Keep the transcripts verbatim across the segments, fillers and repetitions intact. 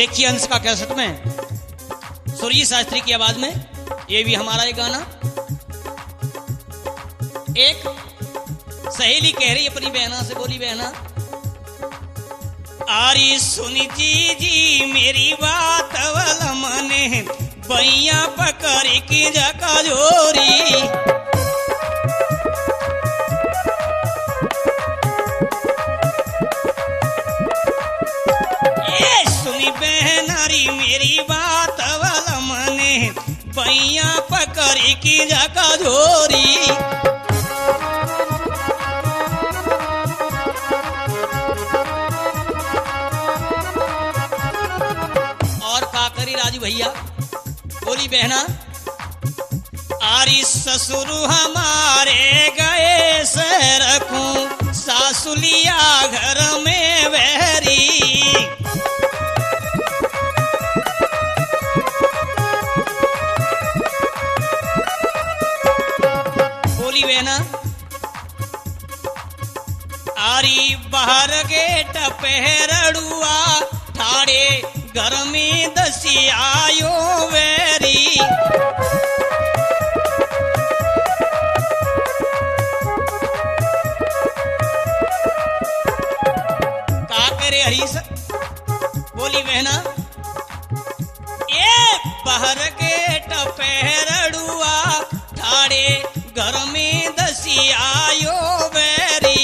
देखिए अंश का कैसेट में सुरजीत शास्त्री की आवाज में ये भी हमारा एक गाना। एक सहेली कह रही अपनी बहना से, बोली बहना आरी सुनी जी जी मेरी बात वाला मने बैया पकड़ की जका जोरी। ए सुनी बहनारी मेरी बात वाला मने बैया पकड़ की जका जोरी। भैया बोली बहना आरी ससुर हमारे गए से रखूं सासुलिया घर में बहरी। बोली बहना आरी बाहर गेट पहरड़ुआ ठाड़े घर में दसी आयो वेरी। का करे हरीश बोली बहना ए बाहर के टपहरड़ुआ ठाड़े घर में दसी आयो वेरी।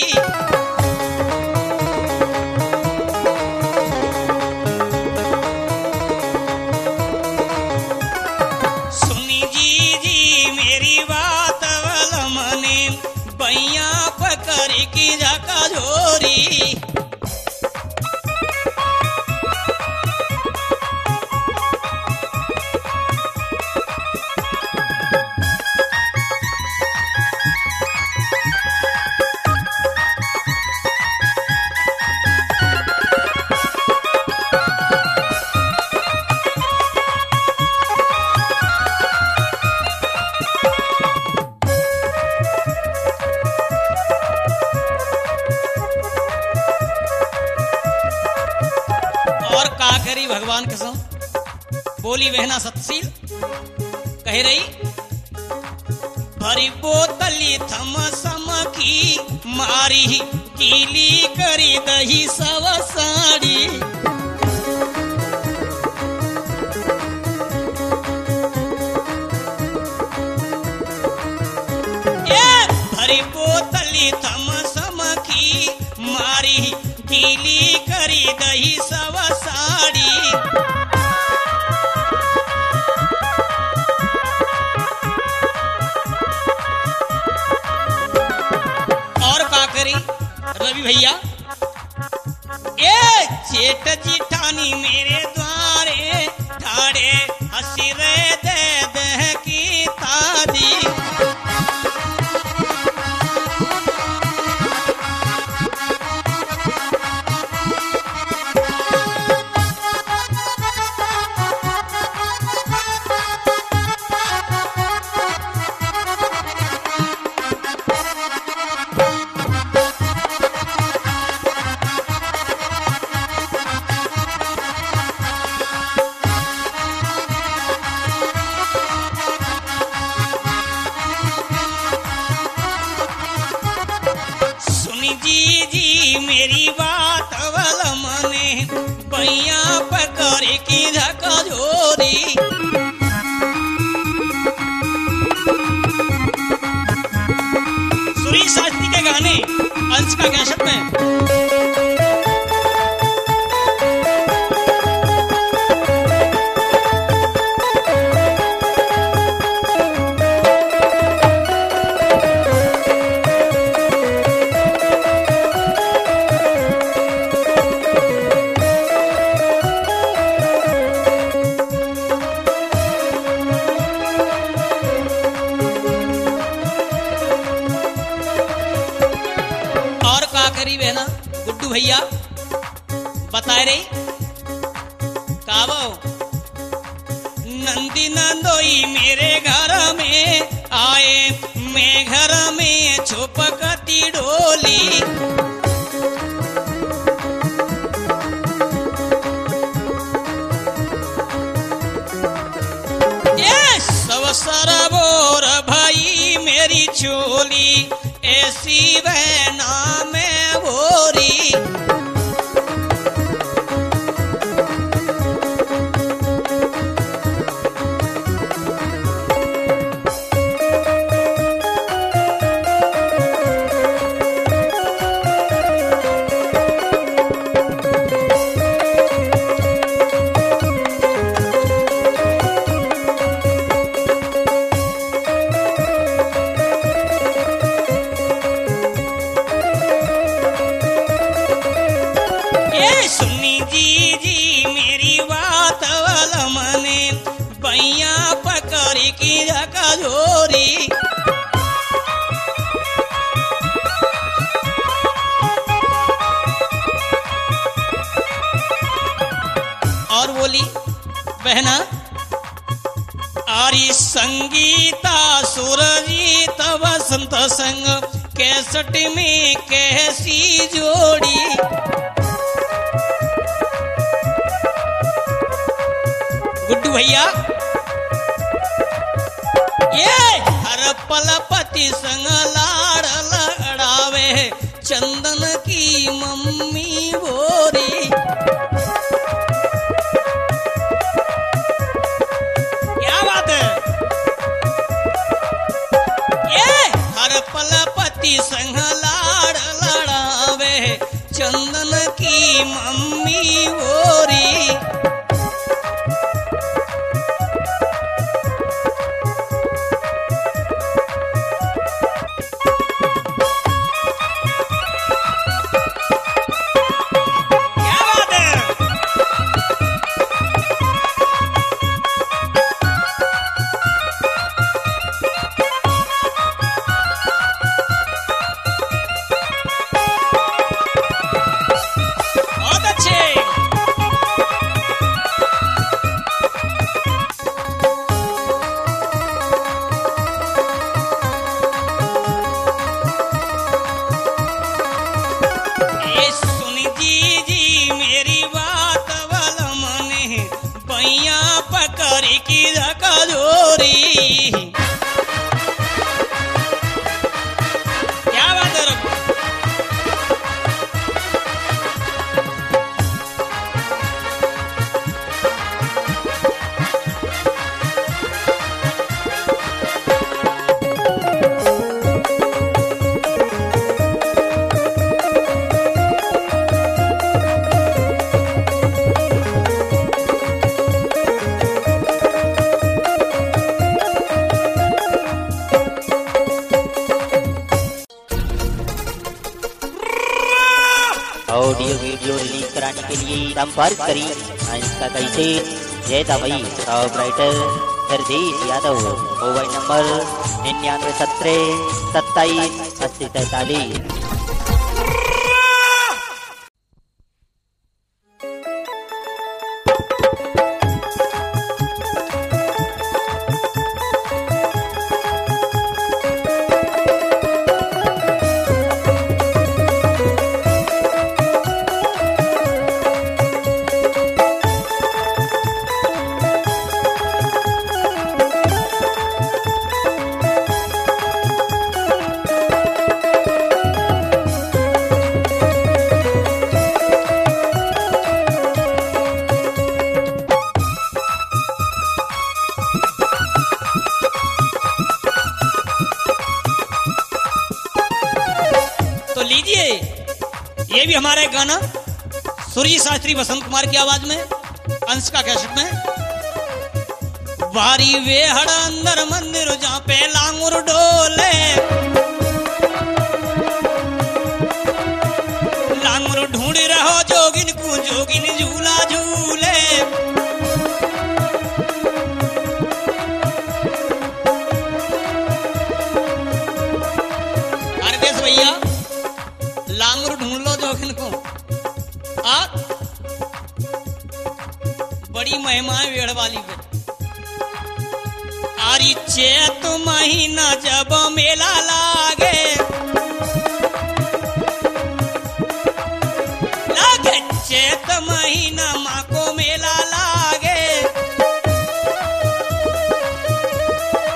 की जका जोरी। भगवान कसम बोली बहना सतशील कह रही भरी बोतली थम सम की मारी गीली करी दही सव साड़ी। ए भरी बोतली थम सम की मारी गीली करी दही सव साड़ी। और का करी रवि भैया ए जेठ जिठानी मेरे द्वारे ठाड़े हसी रे दे दे की तादी। जी जी मेरी बात वाला मने बैया पकड़ की झका जोरी। सुरजीत शास्त्री के गाने अंश का कैसेट में बहना गुड्डू भैया बताए रही कावो नंदी नंदोई मेरे घर में आए मैं घर में छुप कती डोली। सरबोर भई मेरी चोली ऐसी बहना में भोरी। और बोली बहना आरी संगीता सुरजीत वसंत संग कैसट में कैसी जोड़ी। गुड्डू भैया ये हर पल पति संग लाड़ लड़ावे चंदन की मम्मी बोरी। क्या बात है, ये हर पल पति संग लाड़ लड़ावे चंदन की मम्मी बोरी। ऑडियो वीडियो रिलीज कराने के लिए संपर्क करें अंशिका कैसे जय भाई ऑफ writer Hardesh Yadav. Mobile number निन्यानवे सत्रह सत्ताईस अस्सी तैतालीस। ये भी हमारा एक गाना सूर्य शास्त्री वसंत कुमार की आवाज में अंशिका कैसेट में। बारी वे हड़ अंदर मंदिर जहाँ पे लांगुर डोले, लांगुर ढूंढ रहो जोगिन को जोगिन झूला झूले। अरे देश भैया लांगुर ढूंढ लो जोगिन को। आ बड़ी महिमा है वेड़ वाली पे। आरी चैत महीना जब मेला लागे, लागे चैत महीना माँ को मेला लागे।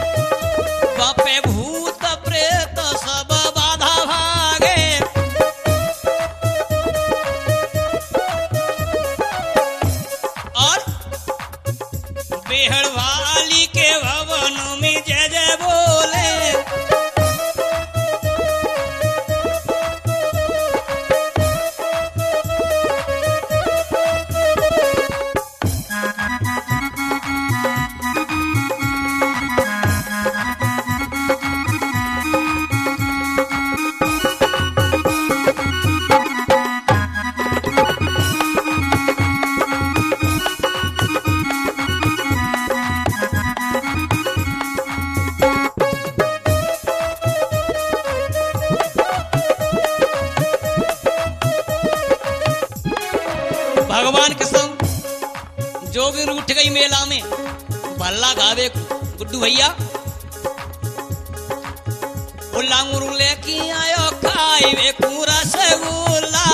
मेला में भल्ला गावे गुड्डू भैया। वो लांगुर लेके आयो खाइवे पूरा रसगुल्ला।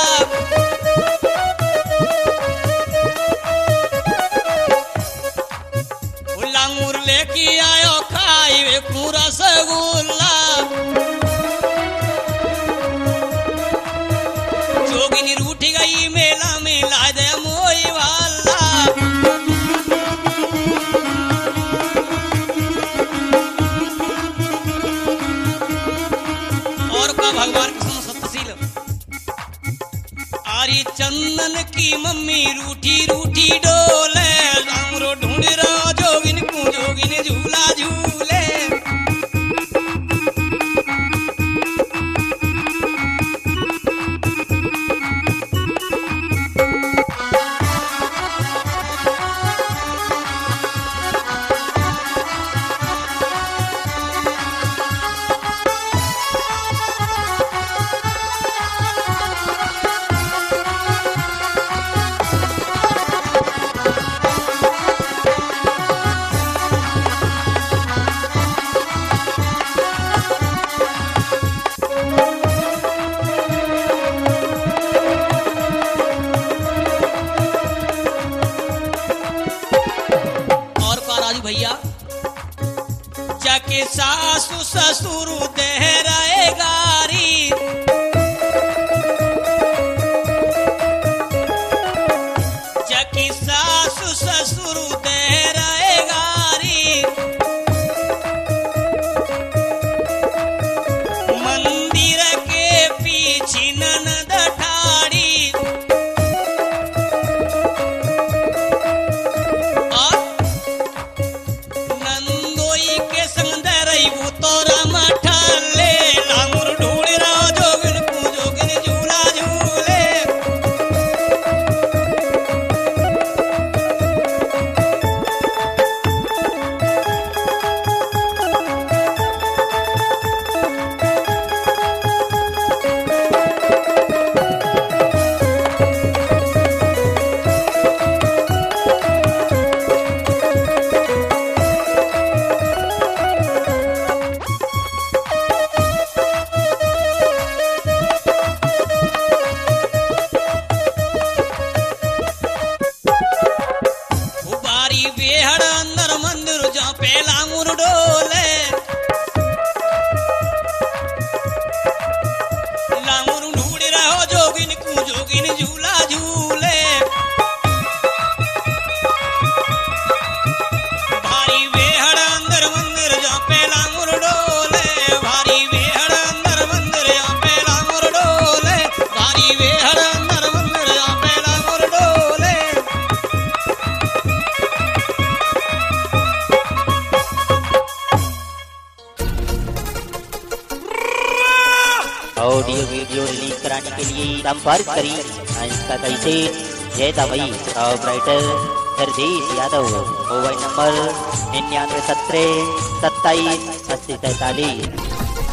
वो लांगुर लेके आयो खाइवे पूरा रसगुल्ला। जोगिनी रूठ गई मेला में ला दे मोई वाला। भगवान कृष्ण सतशील आरी चंदन की मम्मी रूठी रूठी डोले। लांगरो ढूंढ रहा जोगिन को जोगिन झूला झूले। भैया जाके सासु ससुर देहराए गारी। जाके सासु ससुर देहराए गारी। मंदिर के पीछे ननद ठाड़ी। झूला झूले भारी वेहड़ अंदर मंदिर जा पे लांगुर डोले। भारी वेहड़ अंदर मंदिर जा पे लांगुर डोले। भारी वेहड़ अंदर मंदिर जा पे लांगुर डोले। ऑडियो वीडियो रिलीज कराने के लिए संपर्क करिए इसका कैसे जय दवाई operator Hardish Yadav. Mobile number निन्यानवे सत्रह सत्ताईस अस्सी तैतालीस।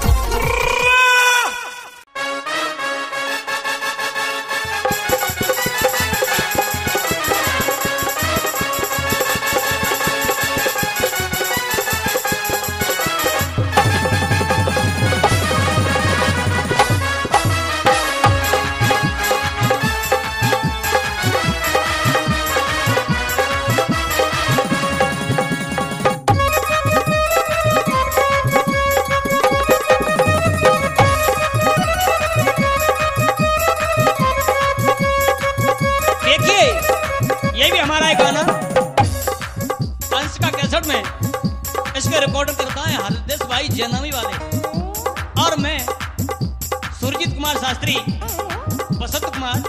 ये भी हमारा एक गाना अंश का कैसेट में इसके रिकॉर्ड करता है हरदेश भाई जैनवी वाले और मैं सुरजीत कुमार शास्त्री बसंत कुमार।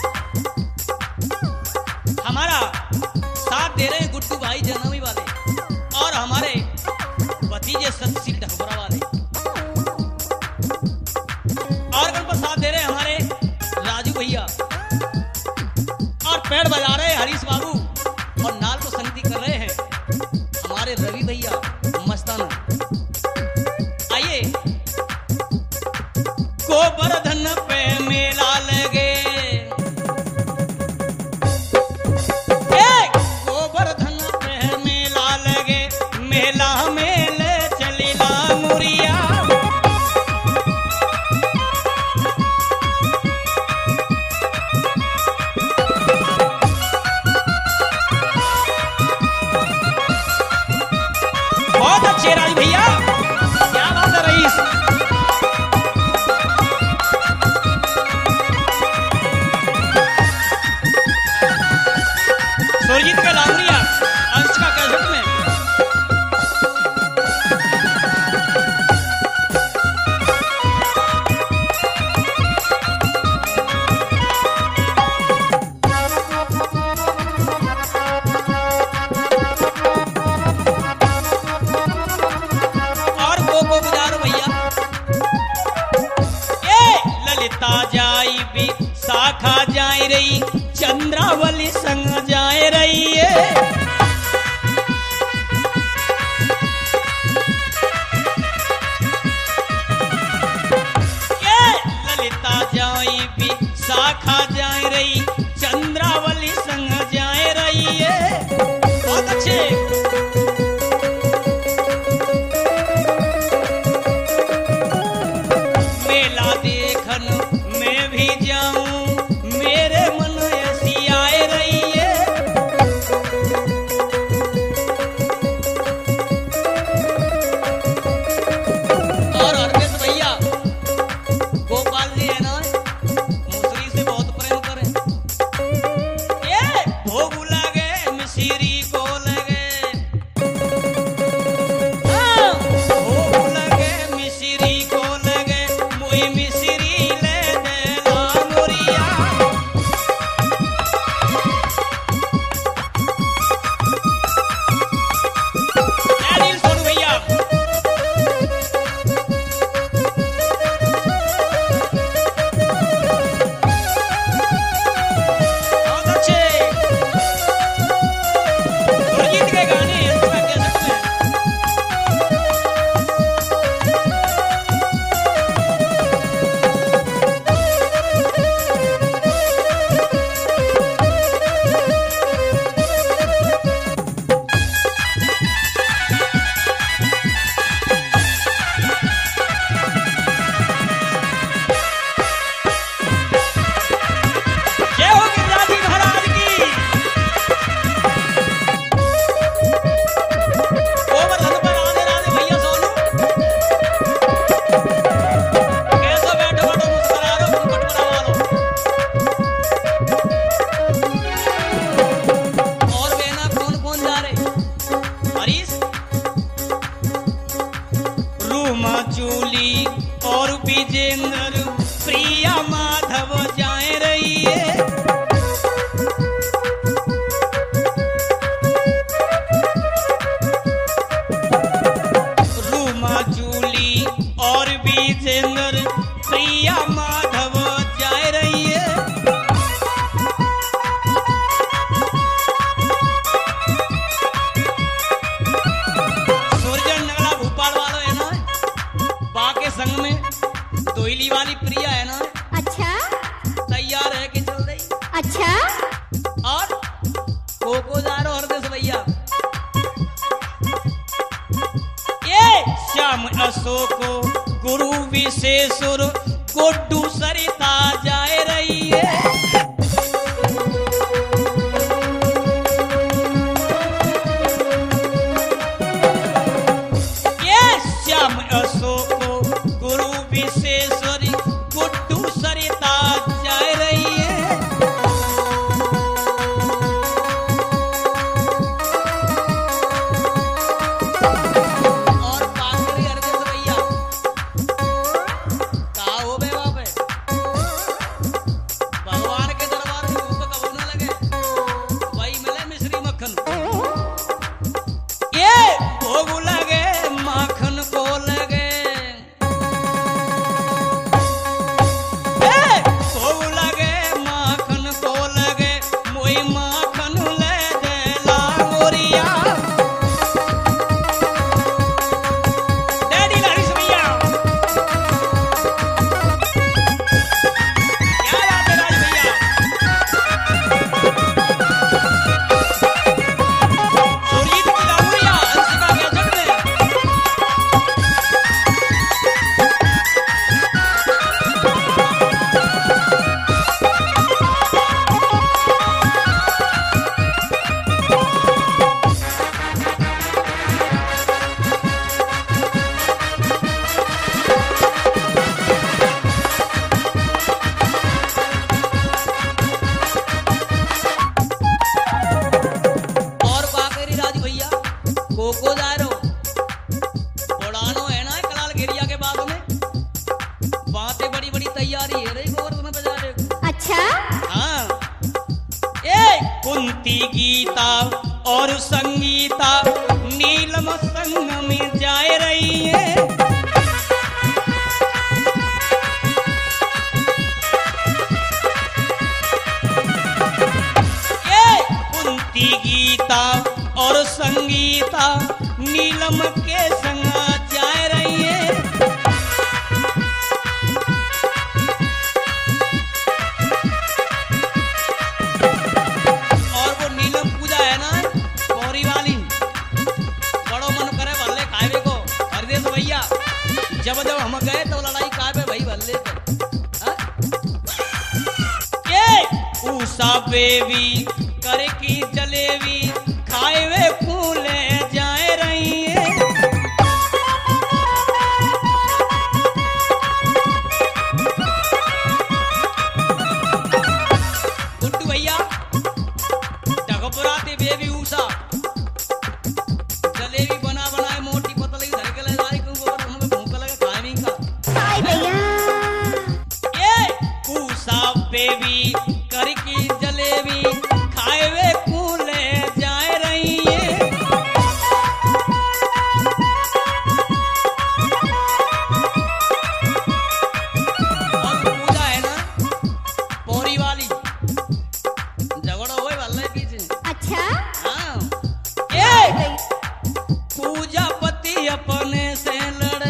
हमारा साथ दे रहे हैं गुड्डू भाई जैनवी वाले और हमारे भतीजे सतशील ढकबरा वाले और पर साथ दे रहे हैं हमारे राजू भैया और पैड बजा रहे हैं हरीश बाबू और नाल को संगति कर रहे हैं हमारे रवि भैया मस्ताना। आइए गोवर्धन पे मेला लगे। गोवर्धन पे जाए रही चंद्रावली संग जाए रही है। ललिता जाई भी शाखा जाए रही चंद्रावली संग जाए रही है। बहुत अच्छे। मेला देखन मैं भी जाऊं मेरे मन ऐसी आए रही है। और हरदेश भैया गोपाल जी है ना, मुसरी से बहुत प्रेम करें। ये भोग लगे मिश्री को लगे, हाँ, भोग लगे मिश्री को लगे मुई मिश्री ले देला मोरिया। अनिल सोनू भैया बहुत अच्छे। सुरजीत के गाने हिंदी में कह सकते हैं। जय हो गिरिराज जी महाराज की। गोवर्धन पर राधे राधे भैया सोनू। कैसे बैठो बैठो मुस्कुरा लो घूंघट बना लो। और बहना कौन कौन जा रहे? हरीश, रूमा चूली और विजेंद्र प्रिया माधव जाए रही है। रूमा चूली और विजेंद्र प्रिया माधव जाए रही है। सूरजन नगला भोपाल वालों है ना, बा के संग में दोइली वाली प्रिया है ना, अच्छा तैयार है कि चल रही। अच्छा और कोको जा रहा हरदेश भैया। ये श्याम अशोक गुरु विशेषुर गुड्डू सरिता जाए रही है। ये श्याम अशोक गुरु विशेषरी गुड्डू सरिता जाए रही है। और पाखरी हरदेश भैया का हो बे वहाँ पे भगवान के दरबार में भूख कबू न लगे, वही मिले मिश्री मक्खन। ये भोग लगे माखन को लगे, ए, भोग लगे माखन को लगे मोई माखन ले देला मोरिया। डैडी लहरी भैया क्या बात है राज भैया। सुरजीत की लाउरिया अंशिका के जग में। और बाकेरी राज भैया कोको जा रहे हो, उड़ानो है ना कलाल घेरिया के बाद में, बातें बड़ी बड़ी तैयारी है रही गोवर्धन बजा रहे। अच्छा हाँ, ए कुंती गीता और संगीता नीलम संग में जाए रही है। नीलम के संग जाए रही है। और वो नीलम पूजा है ना पौरी वाली, बड़ो मन करे भल्ले खावे को। हरदेश भैया जब जब हम गए तो लड़ाई कावे भाई भल्ले उषा बेबी करे की जलेबी खाए वे फूले जाए रही है। गुड्डू भैया डगपुराते बेबी उषा जलेबी बना बनाए मोटी पतली धर के ले जाए क्यों हमें भूख लगे खाए नहीं का हाय भैया। ये उषा बेबी करकी जलेबी खाए वे फूले जाए रही है। और पूजा है ना पौरी वाली, झगड़ा हुए वाले पीछे। अच्छा हाँ ए पूजा पति अपने से लड़े,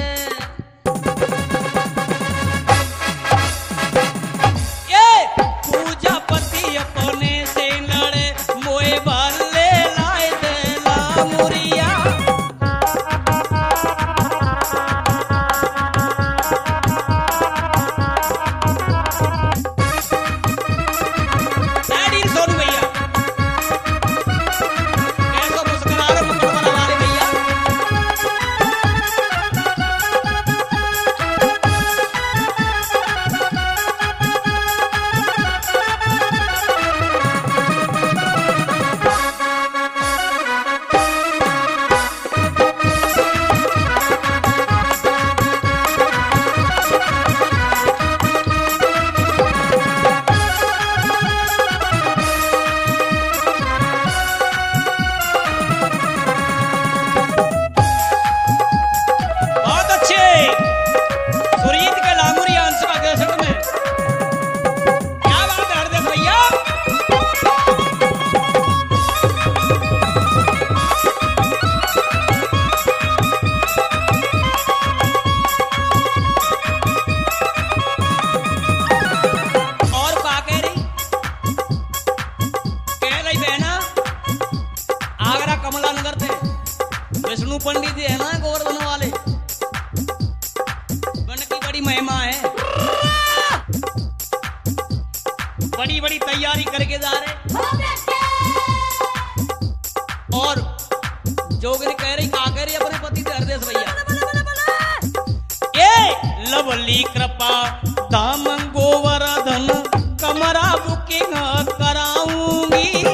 विष्णु पंडित जी है ना गोवर्धन वाले, वन की बड़ी महिमा है, बड़ी बड़ी तैयारी करके जा रहे। और जोगनी कह रही का कह रही अपने पति से हरदेश भैया ए लवली कृपा धाम गोवर्धन कमरा बुकिंग कराऊंगी।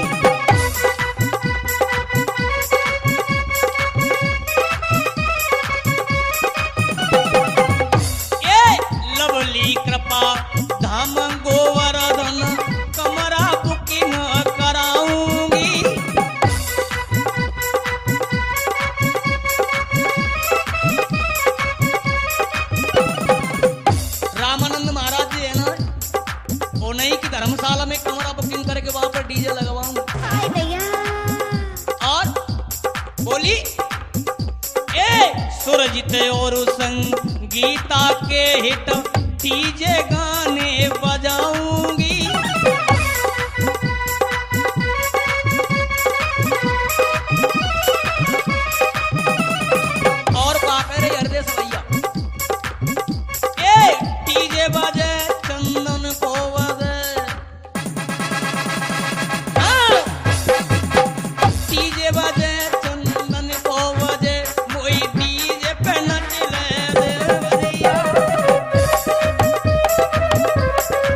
कृपा धाम गोवर्धन कमरा बुकिंग कराऊंगी। रामानंद महाराज जी है ना, उन्हीं की धर्मशाला में कमरा बुकिंग करके वहां पर डीजे लगवाऊंगा। और बोली ए सुरजित और संगीता के हिट डीजे गाने बजाऊंगी। और पापे रे हरदेश भैया ए डीजे बजे चंदन को बजे, हाँ डीजे बजे चंदन को बजे मोई डीजे पे नच ले दे भैया।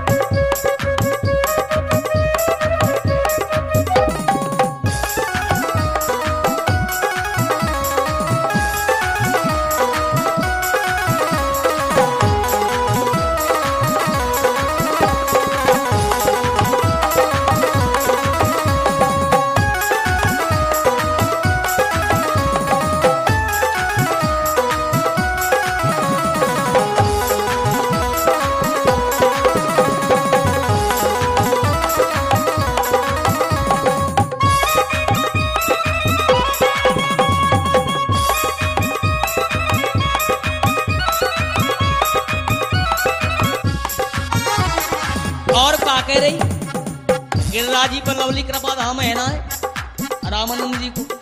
गिरिराज जी पर लवली कृपा धाम है ना रामानंद जी को,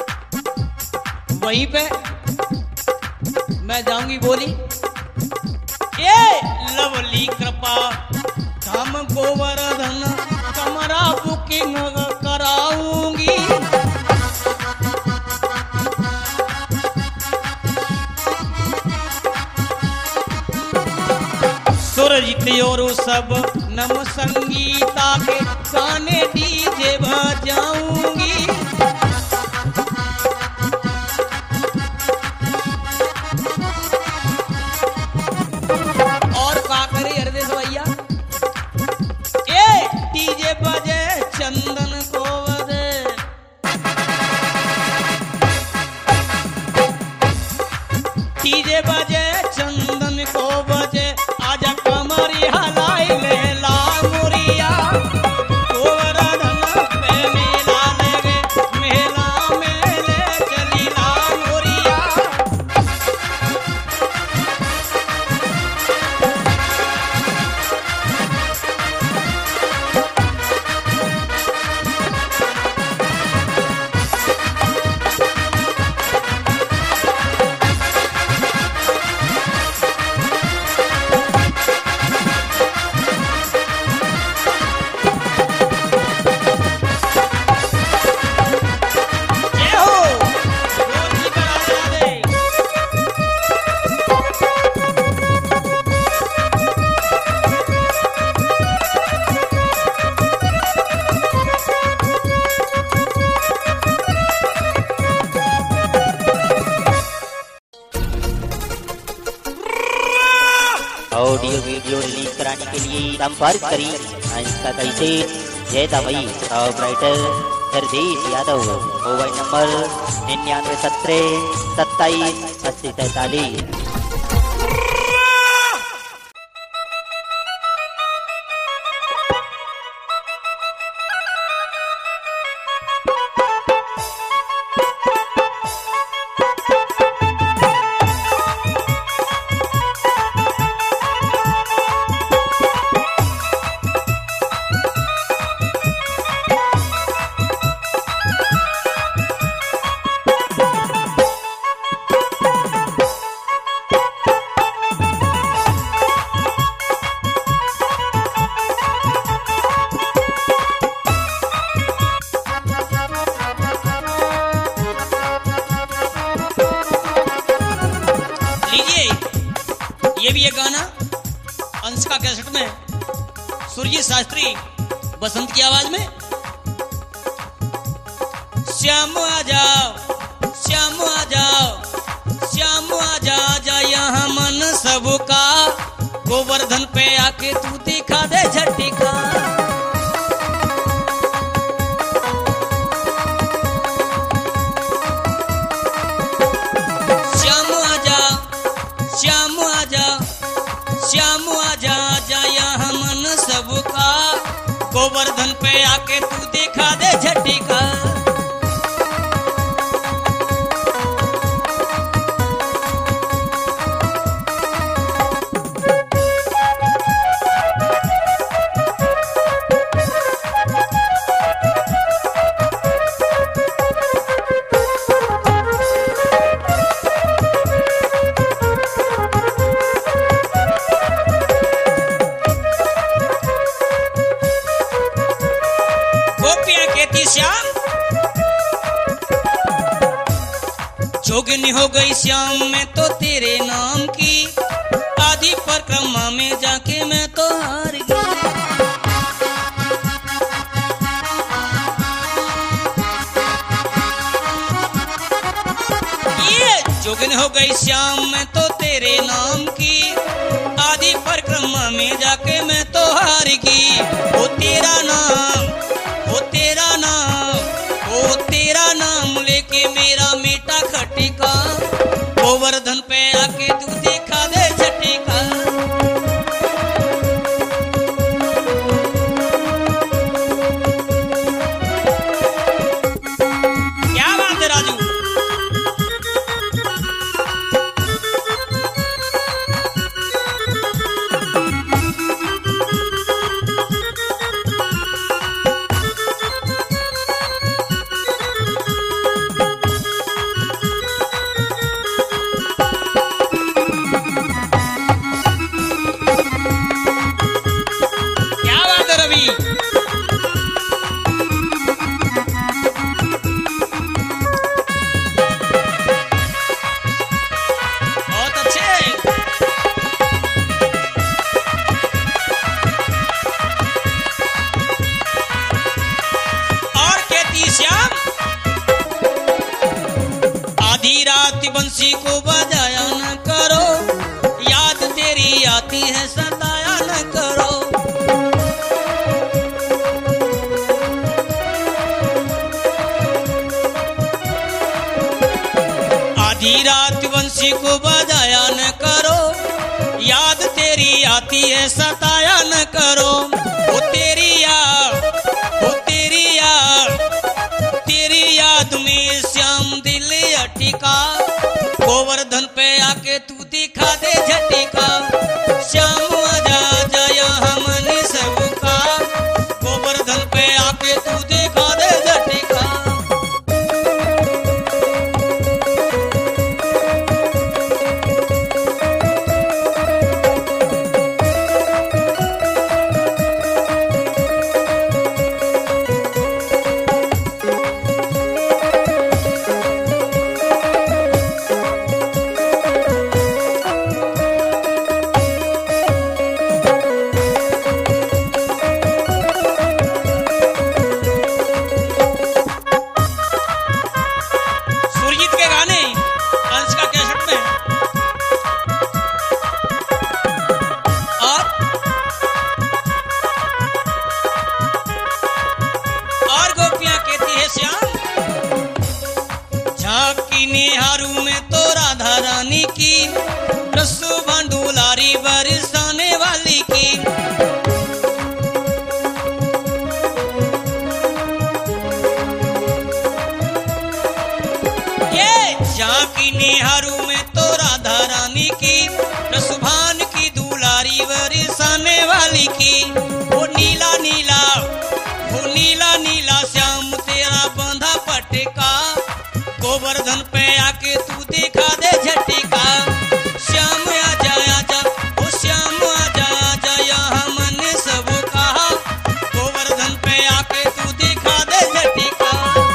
वहीं पे मैं जाऊंगी बोली ए लवली कृपा धाम गोवर्धन कमरा बुकिंग कराऊंगी। सुरजित और सब नम संगीता के गाने डीजे बजाऊंगी। और का करे हरदेश भैया ए डीजे बजे चंदन को बजे, डीजे बजे चंदन को बजे आजा कमरी हलाई ले ला मुरिया गोवर्धन पे मेला लगे मेला में ले चली ला मुरिया। ऑडियो वीडियो रिलीज कराने के लिए संपर्क करें इसका कैसे जय दवाई operator Hardesh Yadav. Mobile number निन्यानवे सत्रह सत्ताईस अस्सी तैतालीस। ये भी एक गाना अंश का कैसेट में सुरजीत शास्त्री बसंत की आवाज में। श्याम आ जाओ श्याम आ जाओ श्याम आ जा जा यहाँ मन सबका गोवर्धन पे आके तू दिखा दे झटिका। श्याम आजा श्याम आजा जा यहाँ मन सबका गोवर्धन पे आके तू दिखा दे झटिका। श्याम जोगिनी हो गई श्याम मैं तो तेरे नाम की, आदि परिक्रमा में जाके मैं तो हार गई। ये जोगिनी हो गई श्याम मैं तो तेरे नाम की, आदि परिक्रमा में जाके मैं तो हार गई। वो तेरा नाम वो तेरा नाम वो तेरा नाम लेके मेरा मीठा खटिका गोवर्धन पे आके तू दिखा दे झटिका। क्या बात है राजू। आया न करो, याद तेरी आती है सताया न करो। वो तेरी याद, वो तेरी याद, तेरी याद में श्याम दिल अटिका। गोवर्धन पे आके तू दिखा दे झटिका। श्याम आजा जया हमन सबका, गोवर्धन पे आके तू दिखा दे झटिका। निहारू में तो राधा रानी की, रसो भंडुलारी बरसाने वाली की। ये झांकी निहारू में तो राधा रानी की, रसभान की दुलारी बरसाने वाली की। वो नीला नीला, वो नीला नीला श्याम तेरा बंधा पटका। गोवर्धन पे आके तू दिखा दे झटिका। श्याम आजा आजा, ओ श्याम आजा आजा यहाँ मन सब कहा। गोवर्धन पे आके तू दिखा दे झटिका।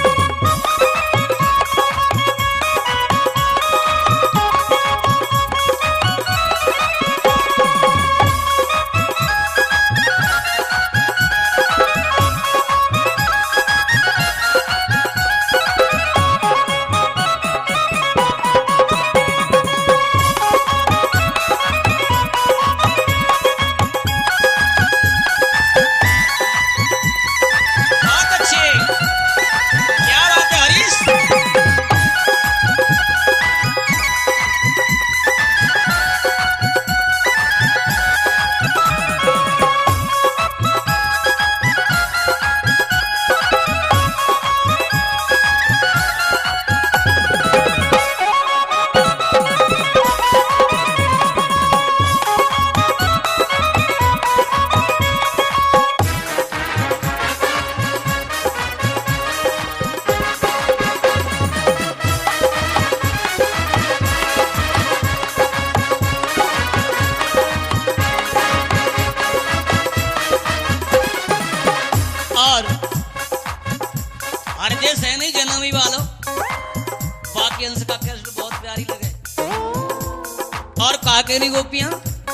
देश है नहीं जन्मी वालों, बाकी अंश का कैसेट बहुत प्यारी लगे। और काके नहीं गोपियां,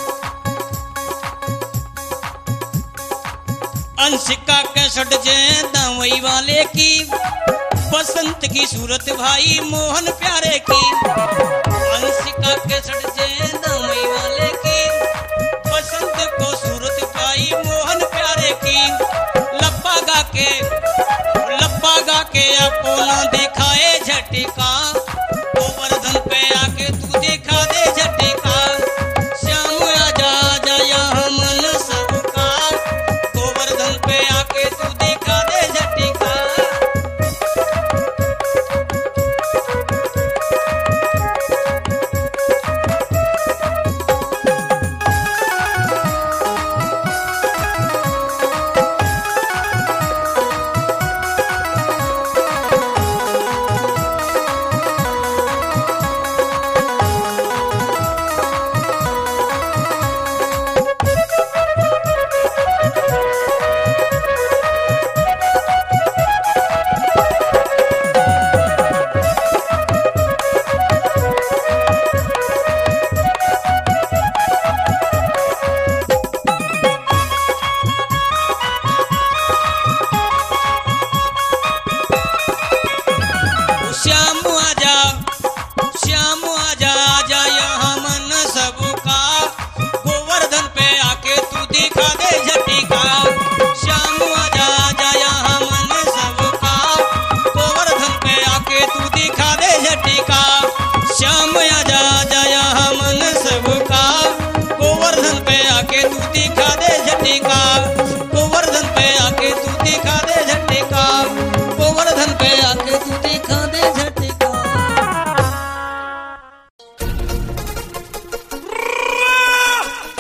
अंश का कैसेट जय दवाई वाले की, बसंत की सूरत भाई मोहन प्यारे की। अंश का कैसेट जय दवाई वाले की, बसंत को सूरत भाई मोहन प्यारे की। लप्पा गा के, लप्पा गा के अपना दिखाए झटिका। गोवर्धन पे आके तू दिखा दे झटिका। श्याम आजा आजा यहाँ मन सबका, गोवर्धन पे आके तू दिखा दे झटिका।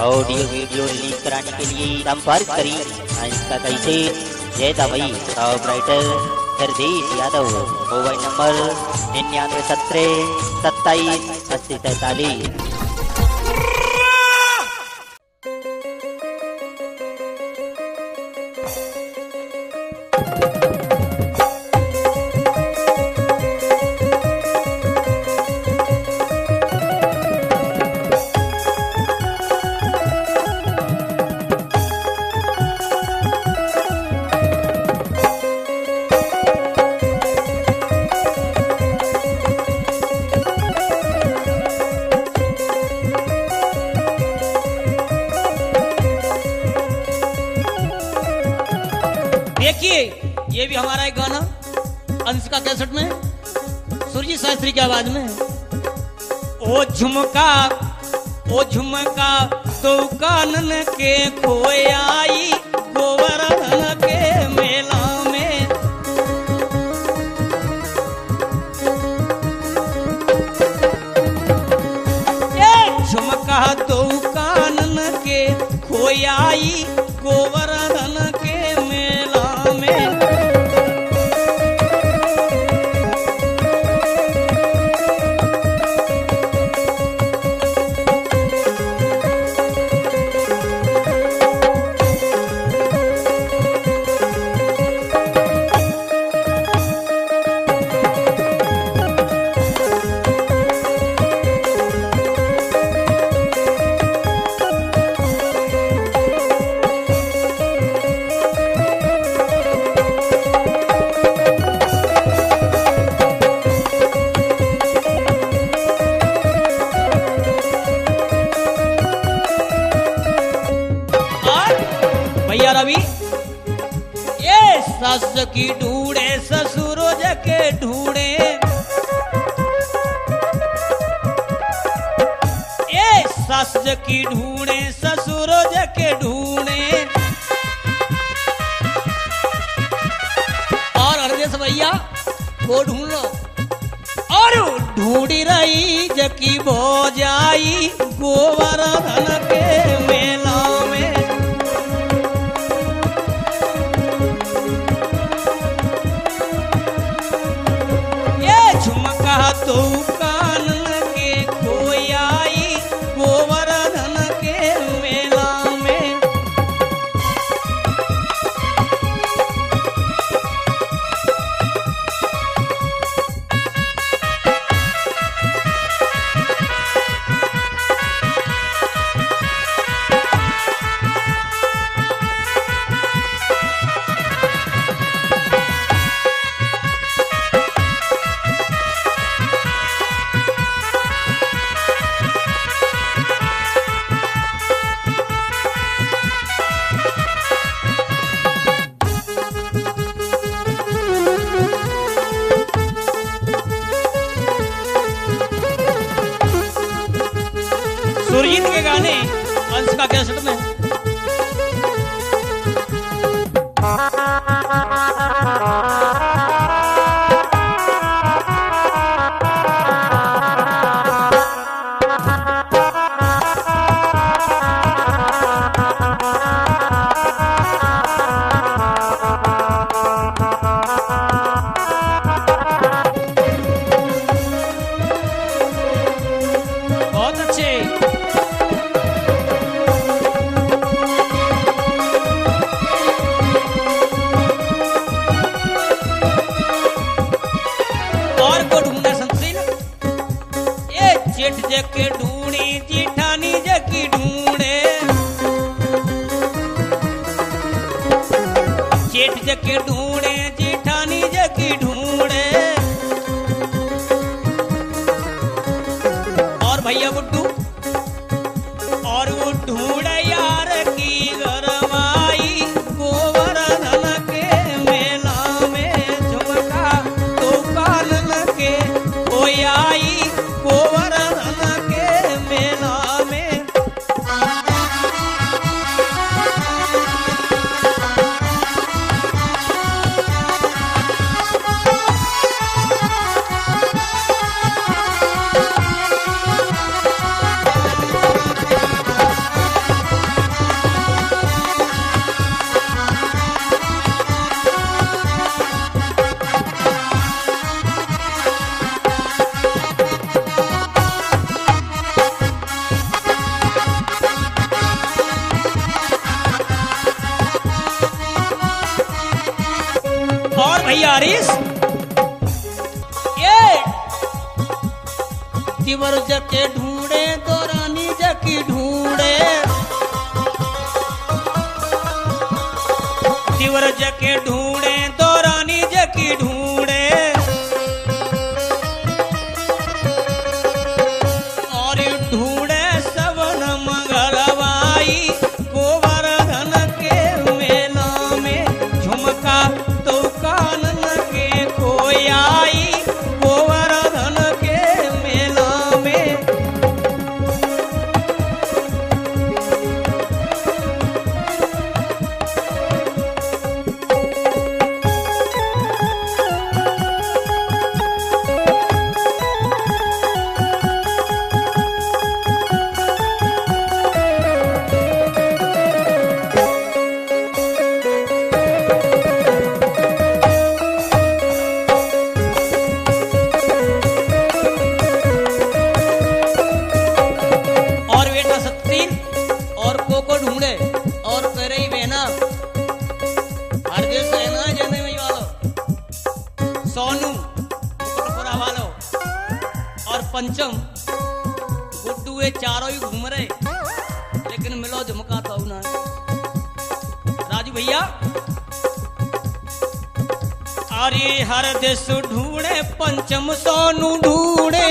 ऑडियो वीडियो रिलीज कराने के लिए संपर्क करें हंस का कैसे जय दवाई top writer Hardish Yadav. Mobile number निन्यानवे सत्रह सत्ताईस अस्सी तैतालीस। देखिए ये भी हमारा एक गाना अंशिका कैसेट में सुरजीत शास्त्री की आवाज में। ओ झुमका ओ झुमका तो कानन के खोयाई गोवर्धन के मेला में। ये झुमका तो कानन के खोयाई गोवर्धन के मेला में। भैया रवि ये सस की ढूंढे ससुरोज के ढूंढे, ये सस की ढूंढे ससुरोज के ढूंढे। और हरदेश भैया वो ढूंढ लो और ढूंढी रही जकी भो जाई गोवर्धन के मेला में। तो कानन के खोयाई गोवर्धन के मेला में। सुरजीत के गाने अंशिका कैसेट में। बहुत अच्छे। भैया हरीश ये तिवर जके ढूंढे तो रानी जकी ढूंढे तिवर जके ढूंढे तो रानी जकी ढूंढे और ढूंढे सवन मंगलवाई गोवर्धन के मेला में झुमका तो कानन के कोई आई गोवर्धन के मेला में। सोनू वालों और पंचम गुड्डू ये चारों ही घूम रहे लेकिन मिलो झुमका तो ना। राजू भैया अरे हर देश ढूंढे पंचम सोनू ढूंढे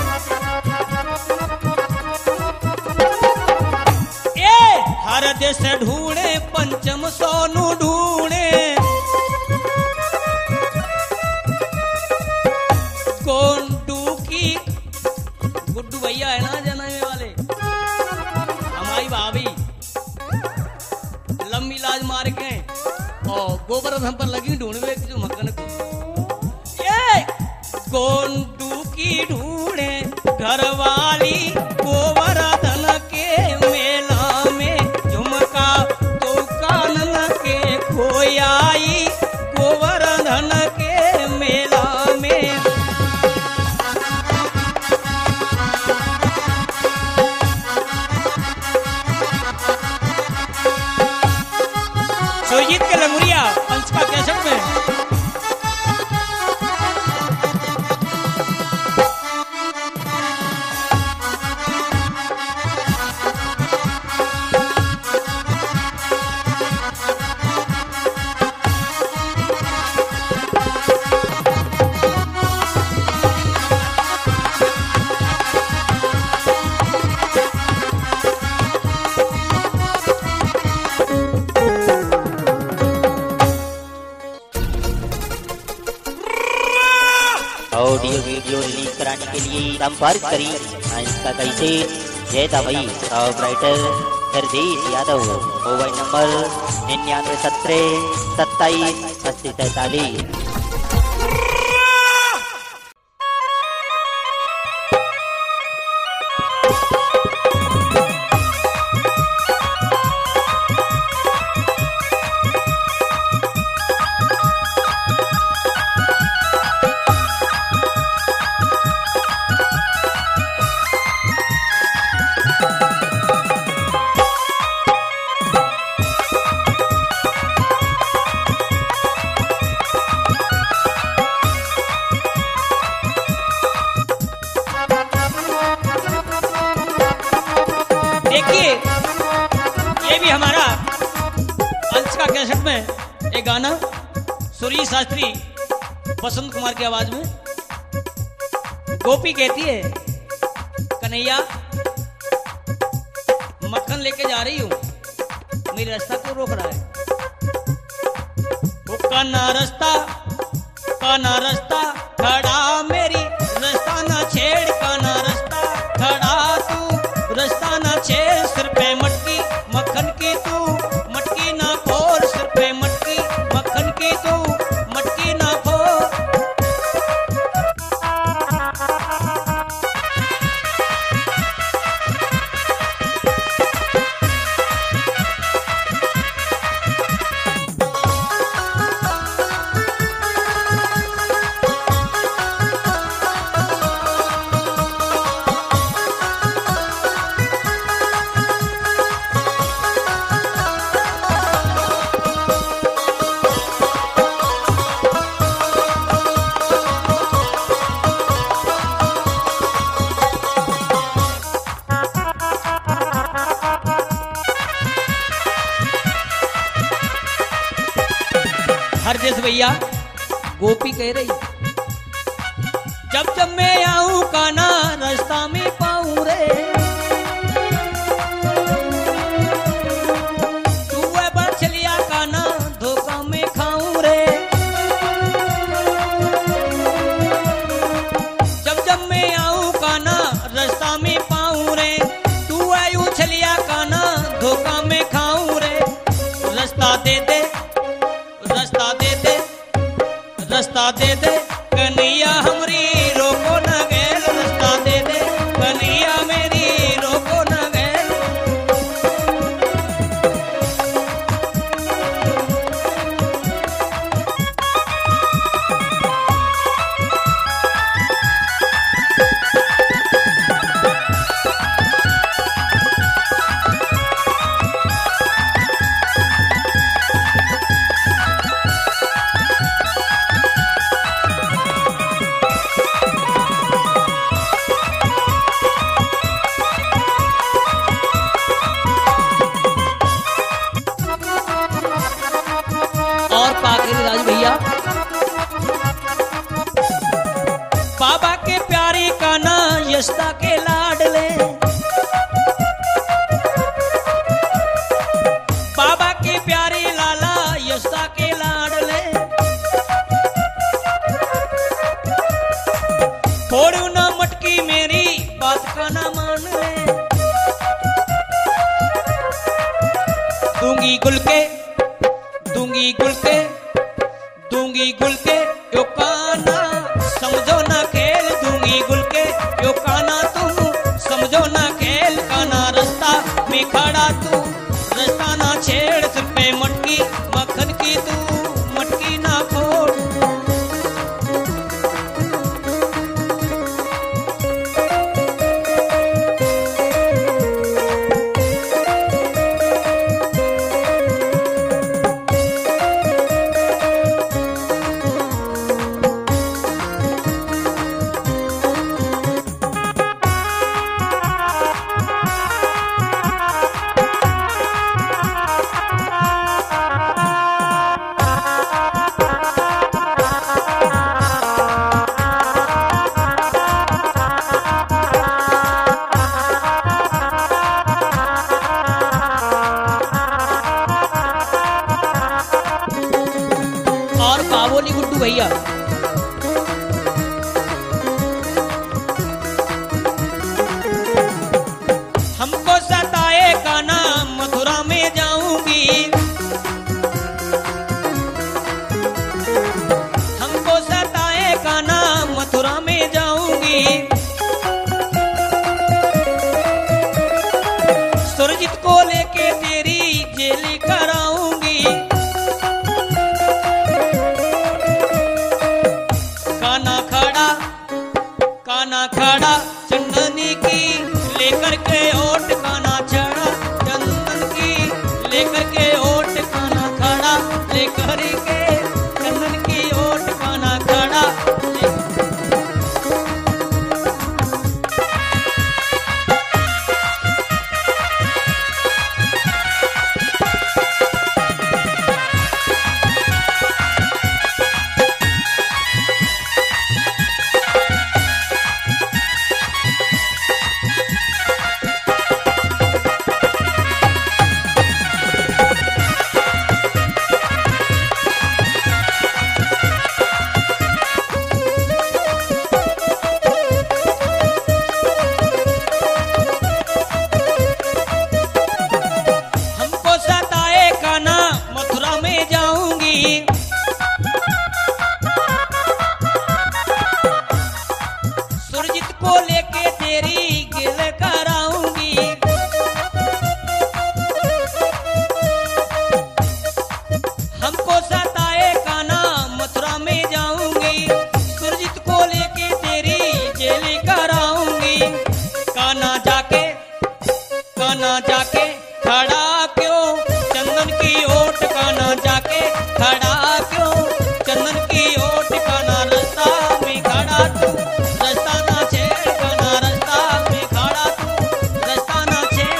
ए हर देश ढूंढे पंचम सोनू ढूंढे कौन डूकी गुड्डू भैया है ना जनाने वाले हमारी भाभी लंबी लाज मार के और गोवर्धन पर लगी ढूंढवे जो मक्खन को ये कौन डूकी ढूंढे घरवाली गोवर्धन के मेला में झुमका तो कानन के कोई आई गोवर्धन के मेला में। सुरजीत के लंगुरिया पंच का कैसेट में ऑडियो वीडियो रिलीज कराने के लिए संपर्क करें इसका कैसे जय दवाई top writer Hardish Yadav mobile number निन्यानवे सत्रह सत्ताईस अस्सी तैतालीस। देखिए ये भी हमारा अंश का कैसेट में एक गाना सुरीश शास्त्री बसंत कुमार की आवाज में गोपी कहती है कन्हैया मक्खन लेके जा रही हूँ मेरी रास्ता क्यों रोक रहा है। वो काना रास्ता काना रास्ता खड़ा मेरी रास्ता ना छेड़ काना रास्ता खड़ा तू रास्ता ना छेड़ सिर पे मटकी मक्खन की तू मटकी ना फोड़ सिर पे मटकी मक्खन की तू मटकी ना फोड़। हरदेश भैया गोपी कह रही, जब जब मैं आऊं काना रास्ता में पाऊं रे, तू है बछलिया काना धोखा में खाऊं रे। जब जब मैं आऊं काना रास्ता में पाऊं रे, तू है उछलिया काना धोखा में खाऊं रे। रास्ता दे दे रास्ता दे दे रास्ता दे दे कन्हैया हमरी रोको न गैल, रास्ता दे दे कन्हैया मेरी रोको न गैल। राज भैया बाबा के प्यारी काना यशदा के लाडले, बाबा के प्यारे लाला यशदा के लाडले। फोड़ू ना मटकी मेरी बात का ना मान ले, दूंगी गुल के दूंगी गुल के दूंगी गुल के यो काना समझो ना खेल, दूंगी गुल के यो काना तुम समझो ना खेल। काना रास्ता में खड़ा तू रास्ता ना छेड़, सिर पे मटकी मक्खन की तू मटकी ना फोड़। बोली गुड्डू भैया हमको सताए काना मथुरा में जाऊंगी, हमको सताए काना मथुरा में जाऊंगी। सुरजीत को लेके तेरी जेल कराऊंगी। काना खड़ा काना खड़ा चंदनी की लेकर के ओट, काना चढ़ा चंदन की लेकर के ओट। काना खड़ा लेकर के चंदन की ओट, काना खड़ा जाके खड़ा क्यों चंदन की ओट, काना जाके खड़ा क्यों चंदन की ओट। काना रास्ता में खड़ा तू रास्ता ना छेड़, काना रास्ता में खड़ा तू रास्ता ना छेड़।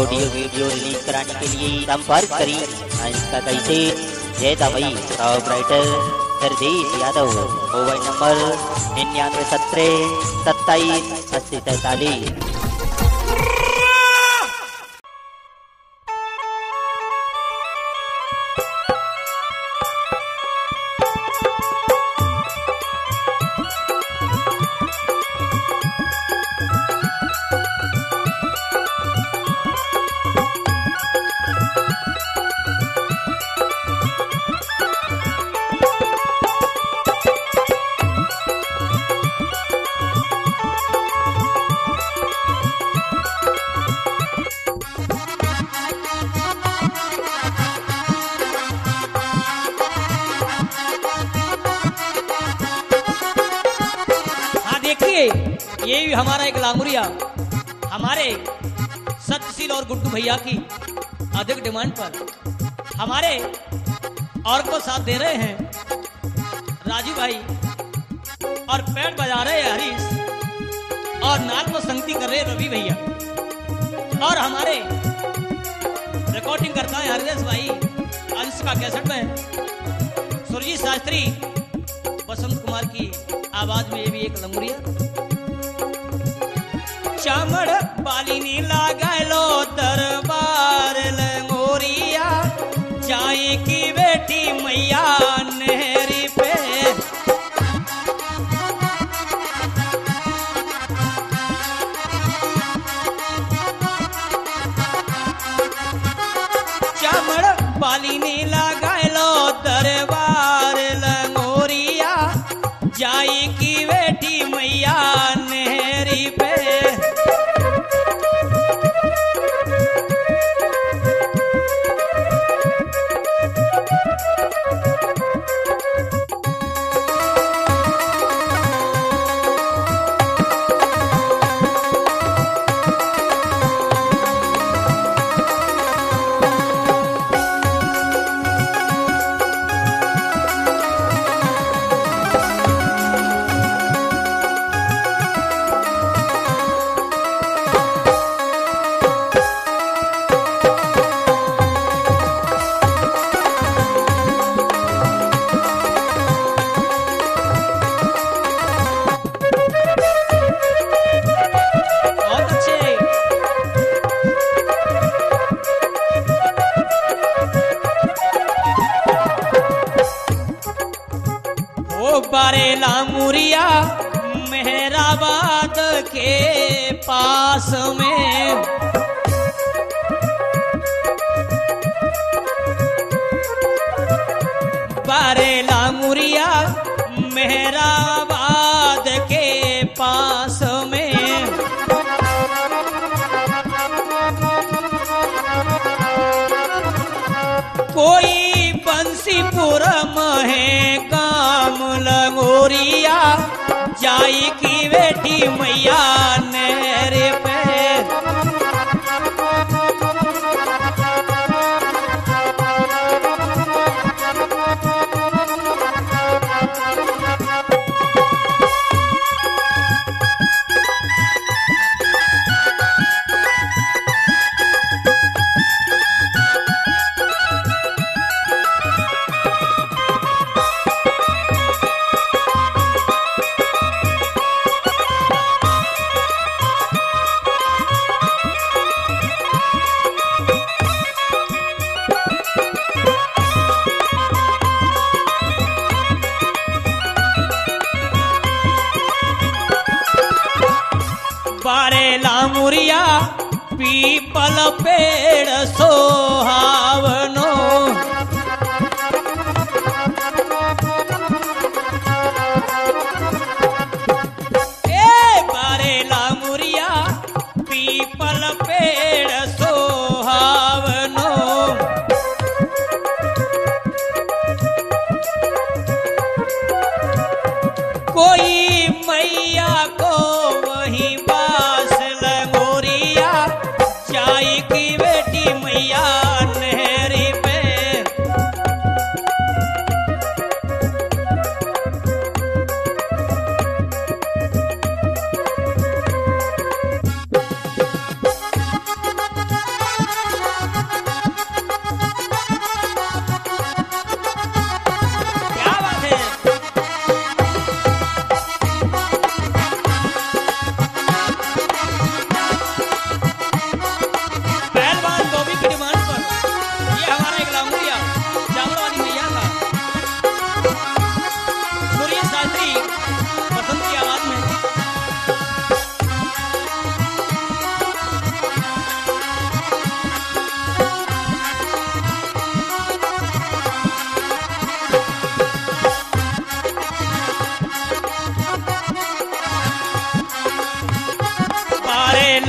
ऑडियो वीडियो रिलीज कराने के लिए संपर्क करें इसका कैसे जय दवाई operator Hardeep Yadav. Mobile number निन्यानवे सत्रह सत्ताईस अस्सी तैतालीस। ये भी हमारा एक लामुरिया हमारे सत्यशील और गुड्डू भैया की अधिक डिमांड पर हमारे और को साथ दे रहे हैं राजू भाई और पैड बजा रहे हैं हरीश और नाल को संगति कर रहे हैं रवि भैया और हमारे रिकॉर्डिंग करता है हरदेश भाई अंश का कैसेट में सुरजीत शास्त्री बसंत कुमार की आवाज में ये भी एक लमुरिया। चामड़ बालिनी लगालो दरबार लंगोरिया जाई की बेटी मैया नहरी पे चामड़ बालिनी लगालो दरबार लंगोरिया जाई की बेटी मैया नहरी पे बारेला मुरिया मेहराबाद के पास में बारेला मुरिया मेहराबाद के पास में कोई बंसीपुर में काम लगोरिया जाई की बेटी मैया नहरे पे बारेला मुरिया पीपल पेड़ सोहावनो ए बारेला मुरिया पीपल पेड़ सोहावनो कोई मैया को वहीं बास लगोरिया जाई की बेटी मैया ने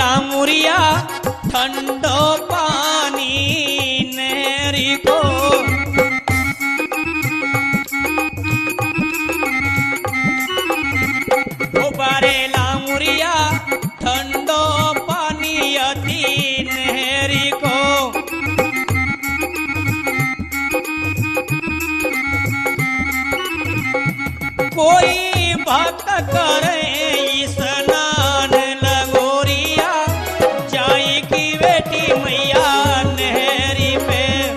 लामुरिया ठंडो पानी नेरी को बारे लामुरिया ठंडो पानी अति नहरी को कोई भक्त करे स्नान लगोरिया जाई की बेटी मैया नहरी पे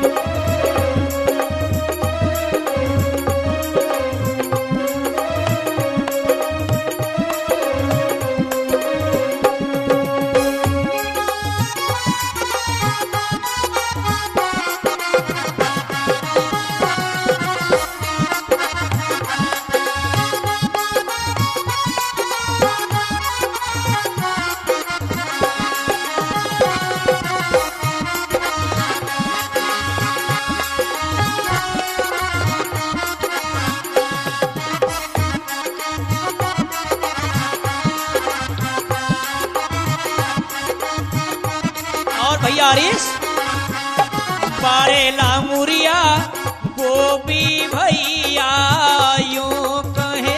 भैया हरीश बारे लामुरिया गोपी भैया यूं कहे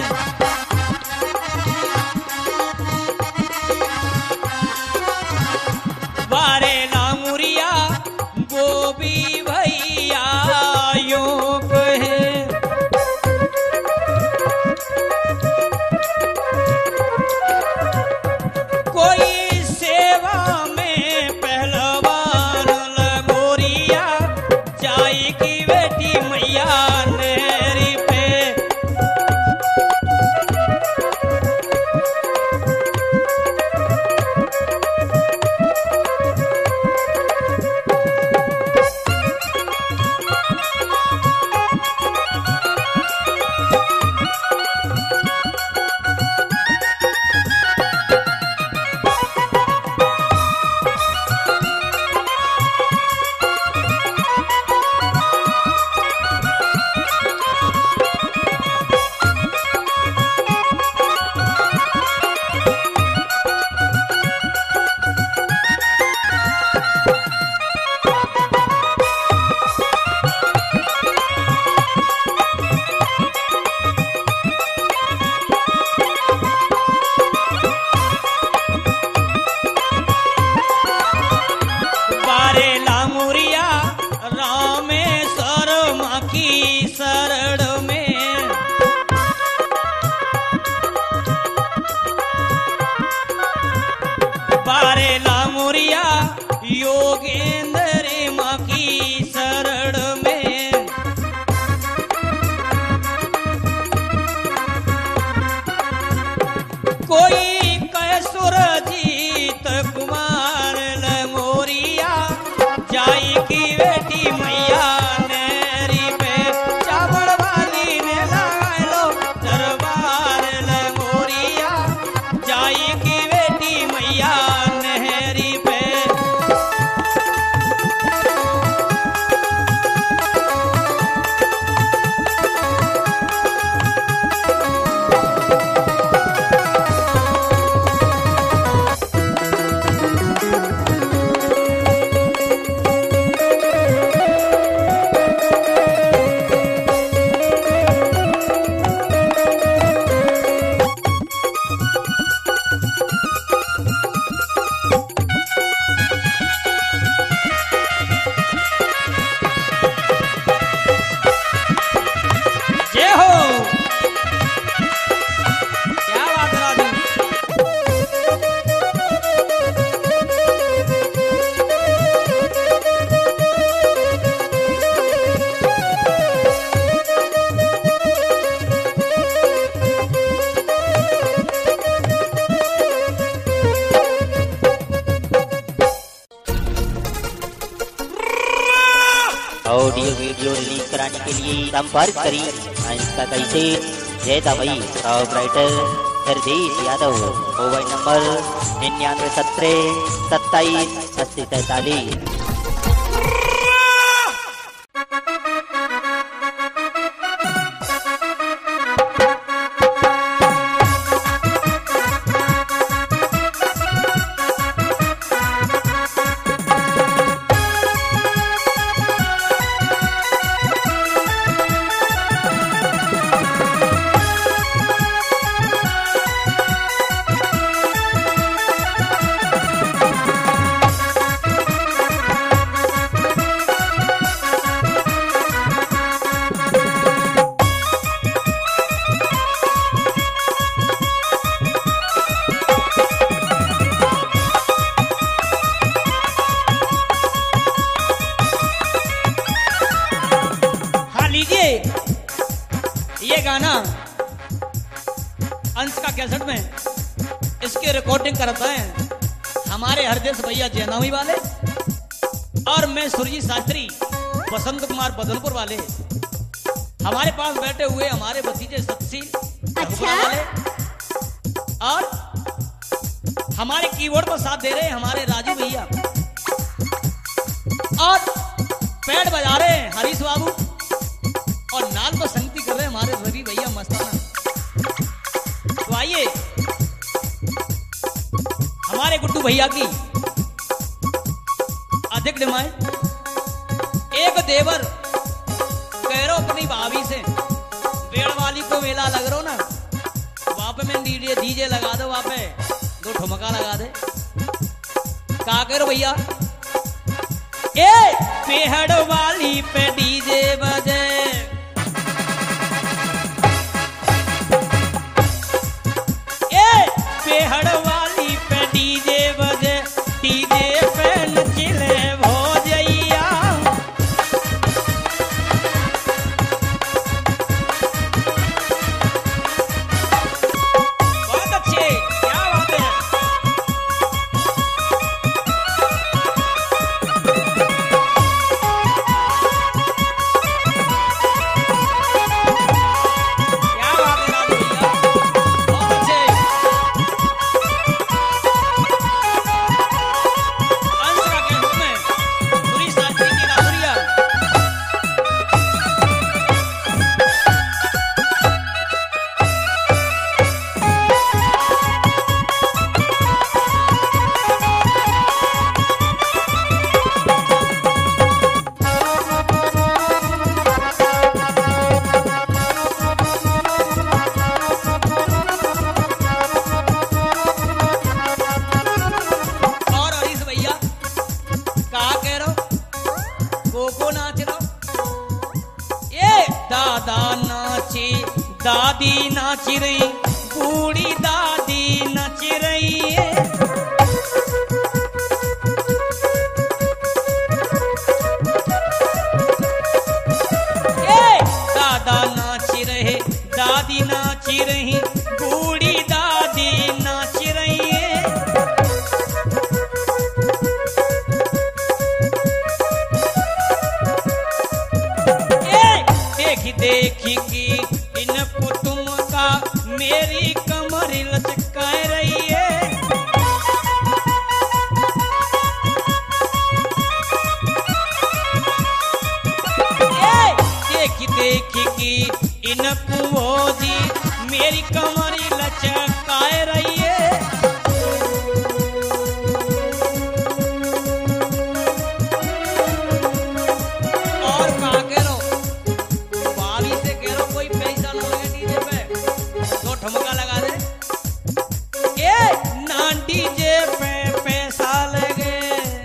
बारे लामुरिया गोपी भैया यूं कहे कोई सेवा में पहलवान लगोरिया जाई की बेटी मैया नेरी पे शरण में बारे लामुरिया योगेंद्र माँ की शरण में कोई कैसुर जीत कुमार लंगोरिया जाई की बेटी मैया ऑडियो वीडियो रिलीज कराने के लिए संपर्क करें इसका कैसे जयता भाई sound writer Hardish Yadav. Mobile number निन्यानवे सत्रह सत्ताईस अस्सी तैतालीस। में इसके रिकॉर्डिंग करते हैं हमारे हरदेश भैया जैनावी वाले और मैं सुरजीत शास्त्री बसंत कुमार बदनपुर वाले। हमारे पास बैठे हुए हमारे भतीजे सतशील अच्छा? वाले और हमारे कीबोर्ड पर साथ दे रहे हैं हमारे राजू भैया और पैड बजा रहे हैं हरीश बाबू और नाल पर संगति कर रहे हैं हमारे रवि भैया मस्ताना। तो आइए हमारे गुड्डू भैया की अधिक डिमांड। एक देवर कह रो अपनी भाभी से पेड़ वाली को मेला लग रो ना वहां पे मैं डीजे डीजे लगा दो, वहां पे दो ठुमका लगा दे। का करो भैया ए पेड़ वाली पे डीजे बजे, ए पेड़ वाली पे डीजे बजे, डीजे पे नचिले भोजैया। बहुत अच्छे, क्या बात है। क्या बात है राजू भैया, बहुत अच्छे। अंश का कहना में पूरी शास्त्री की राहुरिया। और हरीश भैया कहा कह रहो कोको नाच रहो, ये दादा नाचे दादी नाच रही, बूढ़ी दादी नाच रही है। ए दादा नाच रहे, दादी नाच रही, बूढ़ी दादी नाच रही है। ए देखी देखी की इन कुटुम का मेरी कमर लचका रही है। ए देखी देखी की इन कुओजी मेरी कमर लचका रही है। और कहा कह रो भाभी से कह रो कोई पैसा ना लगे डीजे पे, दो ठुमका लगा दे। ए ना डीजे पे पैसा लगे,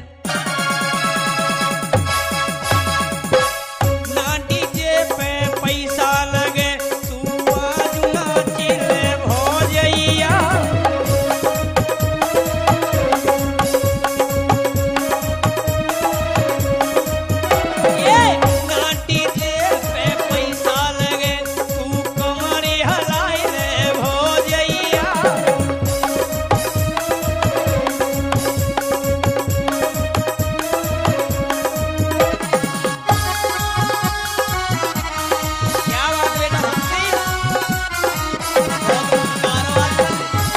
ना डीजे पे पैसा लगे, तू आज नाचिले भोजैया। ए ना डीजे पे पैसा लगे, तू कमरी हलाई रे भोजैया। क्या बात बेटा हंसी, बहुत कारवां है।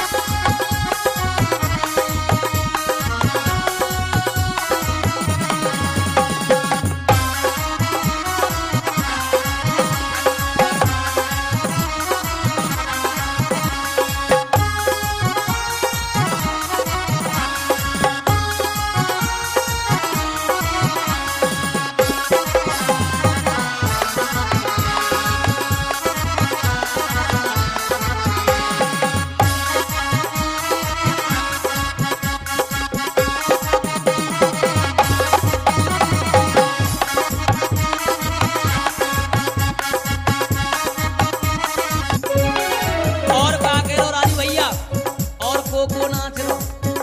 और कहा कह रो राजू भैया और कोको नाच रो।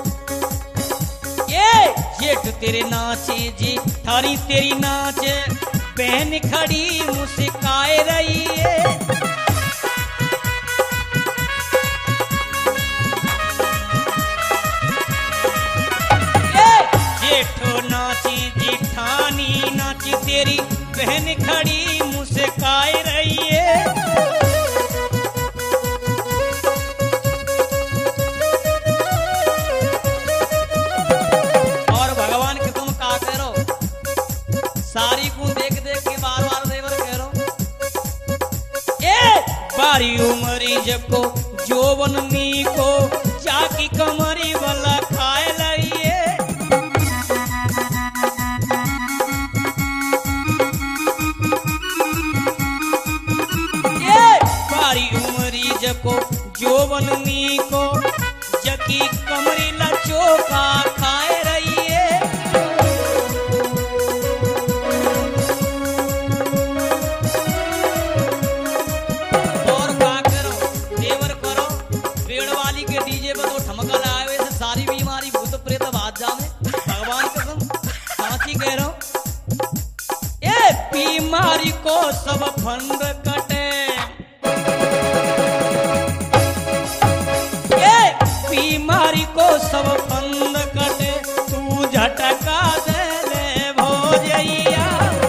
ये जेठ तेरे नाचे जी थारी तेरी नाचे, बहन खड़ी मुस्काए रही है। खड़ी खड़ी मुस्काए रही है। और भगवान के तुम का करो, सारी को देख देख के बार बार देवर कह रो, ए बारी उमरी जको जोवन मी को जाकी कमरी वाला खाए लइए। ए बारी उमरी जको जोवन मी को जकी कमरी ला चोखा खाए रहिए। बीमारी को सब फंड कटे, ए बीमारी को सब फंड कटे, तू झटका दे ले भोजैया।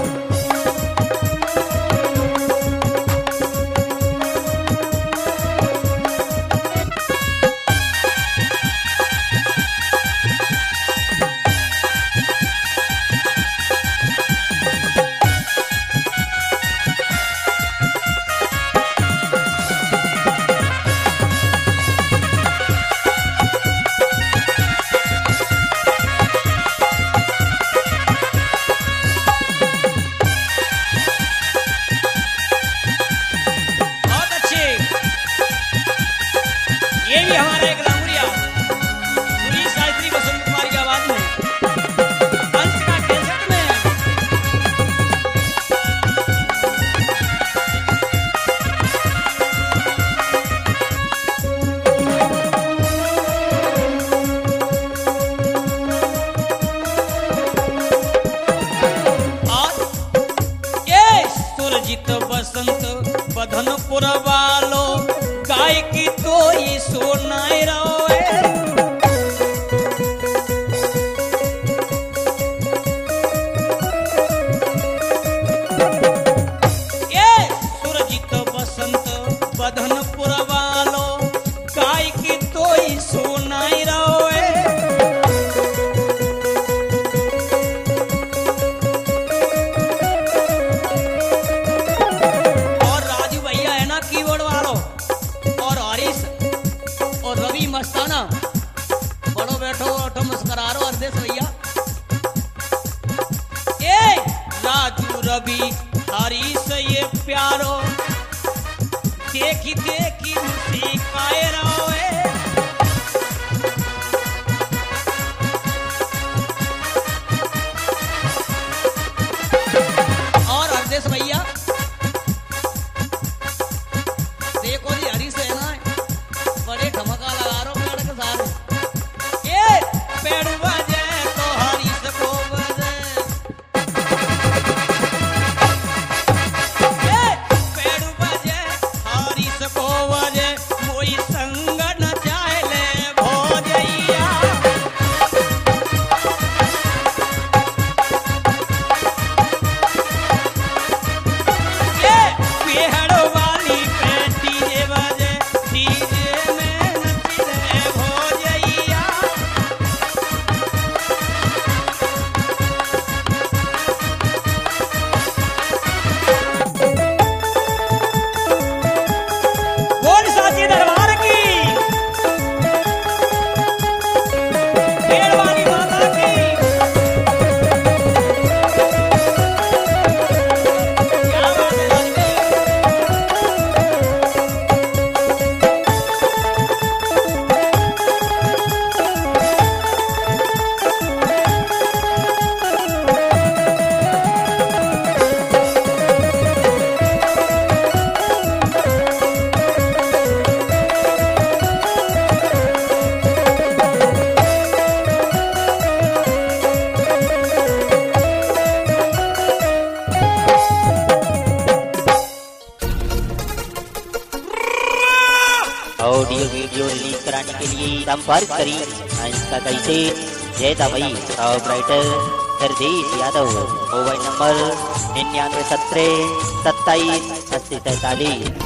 ये भी हमारा एक लामुरिया पुलिस शास्त्री बसंत कुमार की आवाज में अंश का कैसेट में। और ये सुरजित बसंत बधनपुर वालो गाय की तो ये सोनाई रोए। ये सुरजित बसंत बधनपुर वालो गाय की तो ये सोनाई रोए। और राजू भैया है ना कीबोर्ड वालों, और रवि मस्ताना बड़ो बैठो बैठो मुस्करा रो अर्देश भैया। ए राजू रवि हरीश ये प्यारो देखी देखी मुस्काए रहो। और अर्देश भैया देखो जी हरीश है ना बड़े ठमका लगा रो पेड़ के साथ। ए पेड़ बजे तो हरीश को बजे, ए पेड़ बजे हरीश को बजे, मोई संग न चाहे ले भोजैया। ए पेड़ वाली पे डीजे बजे, डीजे ऑडियो वीडियो रिलीज कराने के लिए संपर्क करें। अंश का कैसेट जय दवाई, top writer Hardish Yadav. Mobile number निन्यानवे सत्रह सत्ताईस अस्सी तैतालीस।